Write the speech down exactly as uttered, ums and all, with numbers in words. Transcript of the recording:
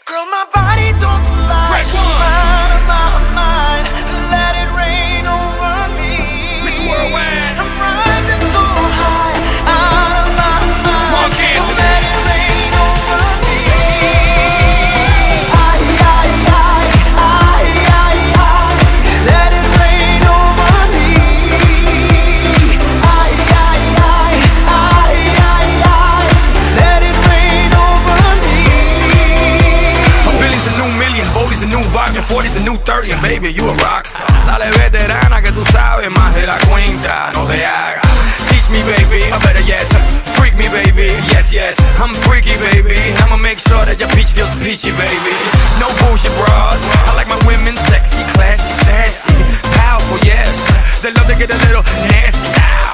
Girl, my body don't lie. I'm out of my mind. Let it rain over me. Mister Worldwide. I'm rising so high, out of my mind. Mark So Anthony. let it rain over me. I, I, I, I, I, I. Let it rain over me. I, I, I, I, I, I. Let it rain over me. A Billy's a new million, Bodie's a new volume, forty's a new thirty, and baby, you a rockstar. Dale veterana que tú sabes más de la cuenta, no te hagas. Teach me, baby, or better yet, freak me, baby. Yes, yes, I'm freaky, baby. I'ma make sure that your peach feels peachy, baby. No bullshit bras. I like my women sexy, classy, sassy, powerful, yes. They love to get a little nasty.